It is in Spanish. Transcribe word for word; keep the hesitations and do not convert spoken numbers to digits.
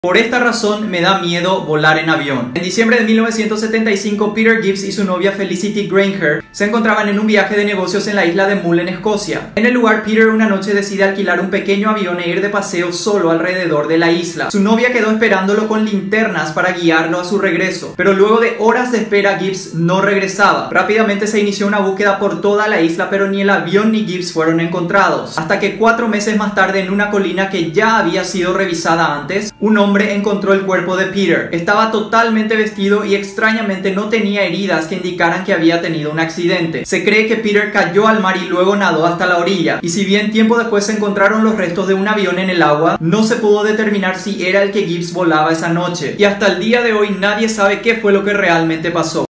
Por esta razón me da miedo volar en avión. En diciembre de mil novecientos setenta y cinco, Peter Gibbs y su novia Felicity Granger se encontraban en un viaje de negocios en la isla de Mull en Escocia. En el lugar, Peter una noche decide alquilar un pequeño avión e ir de paseo solo alrededor de la isla. Su novia quedó esperándolo con linternas para guiarlo a su regreso, pero luego de horas de espera Gibbs no regresaba. Rápidamente se inició una búsqueda por toda la isla, pero ni el avión ni Gibbs fueron encontrados. Hasta que cuatro meses más tarde, en una colina que ya había sido revisada antes, un hombre encontró el cuerpo de Peter. Estaba totalmente vestido y extrañamente no tenía heridas que indicaran que había tenido un accidente. Se cree que Peter cayó al mar y luego nadó hasta la orilla, y si bien tiempo después se encontraron los restos de un avión en el agua, no se pudo determinar si era el que Gibbs volaba esa noche, y hasta el día de hoy nadie sabe qué fue lo que realmente pasó.